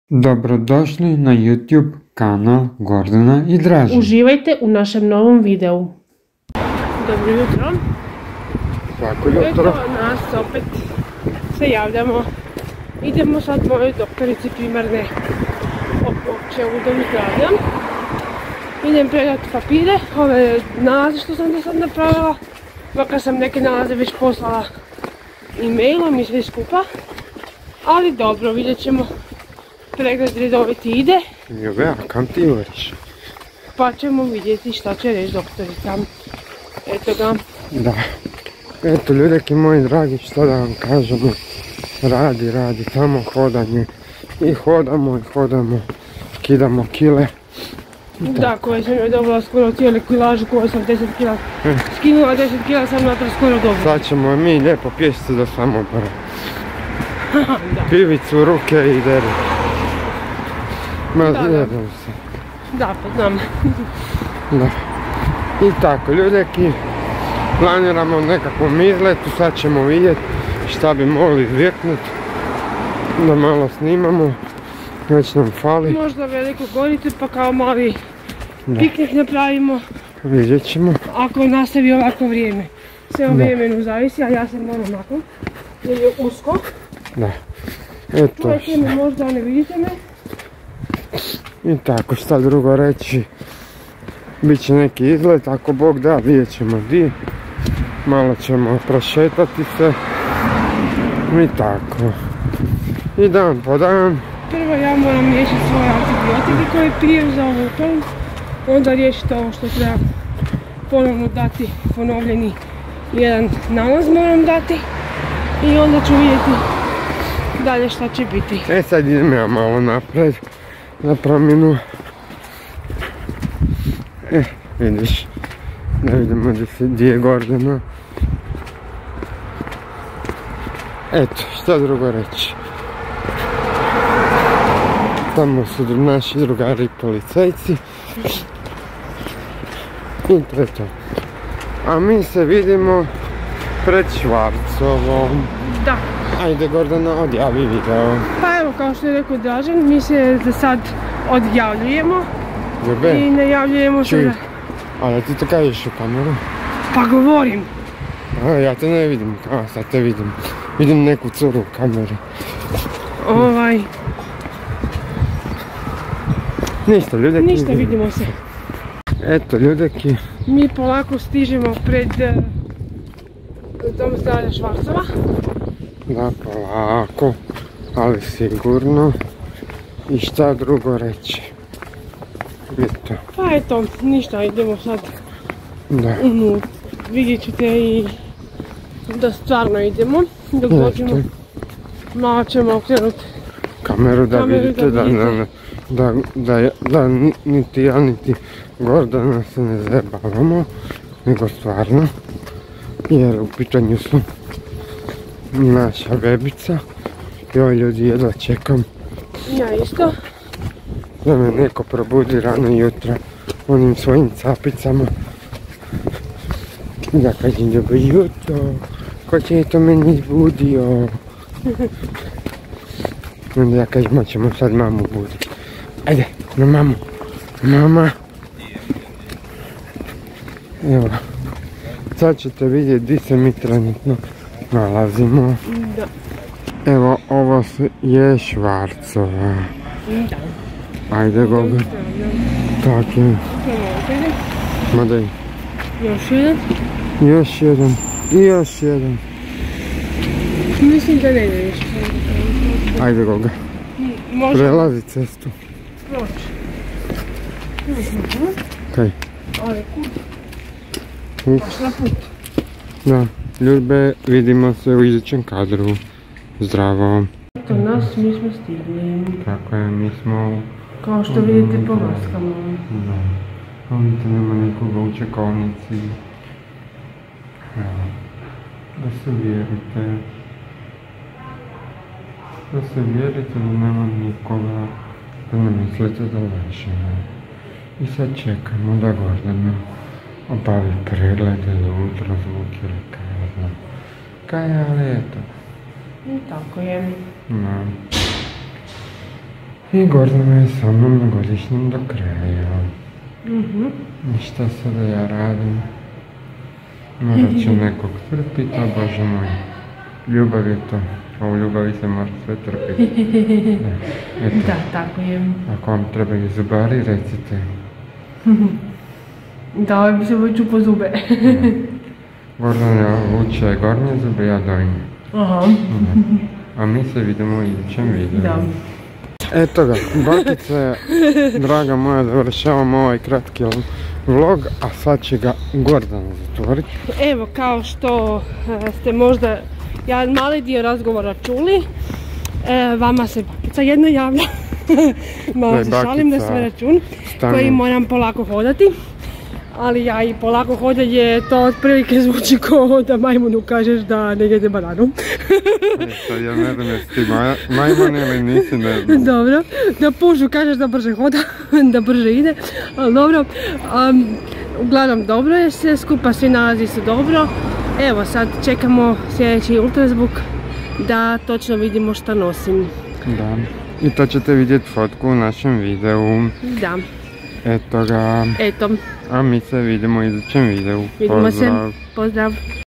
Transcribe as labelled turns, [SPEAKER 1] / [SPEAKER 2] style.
[SPEAKER 1] Dobrodošli na YouTube kanal Gordana i Dražen.
[SPEAKER 2] Uživajte u našem novom videu. Dobro jutro.
[SPEAKER 1] Svako jutro.
[SPEAKER 2] Eto nas opet se javljamo. Idemo sad mojoj doktorici primarne opće u domu zdravlja. Idem predati papire, ove nalaze što sam do sad napravila. Makar sam neke nalaze već poslala e-mailom i sve skupa. Ali dobro, vidjet ćemo. Pregled redoviti ide.
[SPEAKER 1] Jove, a kam ti uveriš?
[SPEAKER 2] Pa ćemo vidjeti šta će reći doktorica. Eto ga.
[SPEAKER 1] Da. Eto ljudeki moji dragi, što da vam kažemo. Radi, samo hodanje. I hodamo, skidamo kile.
[SPEAKER 2] Da, koje sam joj dobila skoro cijeli kilažu, koju sam 10 kila skinula, 10 kila sam natrag skoro dobila.
[SPEAKER 1] Sad ćemo mi lijepo pješice do Samobora. Pivicu u ruke i deri.
[SPEAKER 2] Da, pa znam.
[SPEAKER 1] Da. I tako ljudeki, planiramo nekakvom izletu, sad ćemo vidjeti šta bi mogli izvjeknuti, da malo snimamo, već nam fali.
[SPEAKER 2] Možda Veliku Goricu pa kao mali piknik napravimo.
[SPEAKER 1] Vidjet ćemo.
[SPEAKER 2] Ako nastavi ovako vrijeme. Sve o vremenu zavisi, a ja se moram nakon, jer je usko.
[SPEAKER 1] Da. Eto.
[SPEAKER 2] Čujete me možda, ne vidite me.
[SPEAKER 1] I tako, šta drugo reći. Biće neki izlet, ako Bog da, vidjet ćemo di. Malo ćemo prošetati se. I tako. I dan po dan.
[SPEAKER 2] Prvo ja moram riješiti svoje antibiotike koje pijem za ovu upalu. Onda riješiti ovo što treba ponovno dati, ponovljeni jedan nalaz moram dati. I onda ću vidjeti dalje šta će biti.
[SPEAKER 1] Sad idem ja malo napred. Na promjenu. Vidiš. Da vidimo gdje je Gordana. Eto, šta drugo reći. Tamo su naši drugari policajci. I to je to. A mi se vidimo pred Švarcovom.
[SPEAKER 2] Da.
[SPEAKER 1] Ajde Gordana, odjavi video.
[SPEAKER 2] Pa evo, kao što je rekao Dražen, mi se za sad odjavljujemo.
[SPEAKER 1] Jebe?
[SPEAKER 2] I najavljujemo se da...
[SPEAKER 1] Ali ti to kažeš u kameru?
[SPEAKER 2] Pa govorim.
[SPEAKER 1] Ja te ne vidim, sad te vidim. Vidim neku curu u kameri. Ništa ljudeki.
[SPEAKER 2] Ništa, vidimo se.
[SPEAKER 1] Eto ljudeki.
[SPEAKER 2] Mi polako stižemo pred dom zdravlja Švarcova.
[SPEAKER 1] Da, polako, ali sigurno. I šta drugo reći? Eto.
[SPEAKER 2] Pa eto, ništa, idemo sad.
[SPEAKER 1] Da.
[SPEAKER 2] Vidjet ćete i da stvarno idemo. Dok dođemo, malo ćemo okrenuti
[SPEAKER 1] kameru da vidite da niti ja niti Gordana se ne zajebavamo, nego stvarno. Jer u pitanju su naša bebica. Joj ljudi, jedva čekam.
[SPEAKER 2] Ja isto.
[SPEAKER 1] Da me neko probudi rano jutra onim svojim capicama. Da kažem dobro jutro, ko će to meni izbudio. Onda ja kažem, ćemo sad mamu buditi. Ajde, na mamu. Mama. Evo. Sad ćete vidjeti gdje se mi trenutno nalazimo.
[SPEAKER 2] Da.
[SPEAKER 1] Evo, ovo je Švarcova.
[SPEAKER 2] Da.
[SPEAKER 1] Ajde, Goga. Tak je. Ma daj.
[SPEAKER 2] Još jedan?
[SPEAKER 1] Još jedan. I još jedan.
[SPEAKER 2] Mislim da ne ide više.
[SPEAKER 1] Ajde, Goga. Prelazi cestu.
[SPEAKER 2] Proći.
[SPEAKER 1] Kaj?
[SPEAKER 2] Ali kud? Baš na put.
[SPEAKER 1] Da. Ljube, vidimo se u idućem kadru. Zdravo.
[SPEAKER 2] Eto nas, mi smo stigli.
[SPEAKER 1] Tako je, mi smo...
[SPEAKER 2] Kao što vidite po maskama.
[SPEAKER 1] Da. Vidite, nema nikoga u čekovnici. Evo. Da se vjerite. Da se vjerite da nema nikoga. Da ne mislite da lažemo. I sad čekamo da Gordana obavi preglede za ultrazvuk ili kaj ja znam. Kaj, ali eto.
[SPEAKER 2] I tako je.
[SPEAKER 1] Da. I Gordana je sa mnom na godišnjem do kraja. I šta sada ja radim? Morat ću nekog trpiti, a Bože moj, ljubav je to. A u ljubavi se mora sve trpiti.
[SPEAKER 2] Da, tako je.
[SPEAKER 1] Ako vam trebaju zubari, recite.
[SPEAKER 2] Da, ovaj bi se vuču po zube.
[SPEAKER 1] Gordana vuče gornje zube, ja donje.
[SPEAKER 2] Aha.
[SPEAKER 1] A mi se vidimo u idućem videu.
[SPEAKER 2] Da.
[SPEAKER 1] Eto ga, bakice, draga moja, završavamo ovaj kratki vlog, a sad će ga Gordana zatvoriti.
[SPEAKER 2] Evo, kao što ste možda jedan mali dio razgovora čuli, vama se bakica jedna javlja. Malo se šalim na svoj račun, koji moram polako hodati. Ali ja i polako hodanje, to otprilike zvuči kao da majmunu kažeš da ne jede bananu.
[SPEAKER 1] Sad ja ne znam jesi ti majmun ili nisi, ne znam.
[SPEAKER 2] Dobro, da pužu kažeš da brže hoda, da brže ide, ali dobro. Uglavnom dobro je sve skupa, svi nalazi se dobro. Evo sad čekamo sljedeći ultrazvuk da točno vidimo šta nosim.
[SPEAKER 1] Da, i to ćete vidjeti fotku u našem videu.
[SPEAKER 2] Da.
[SPEAKER 1] Eto ga.
[SPEAKER 2] Eto.
[SPEAKER 1] A mi se vidimo u idućem videu.
[SPEAKER 2] Vidimo se. Pozdrav.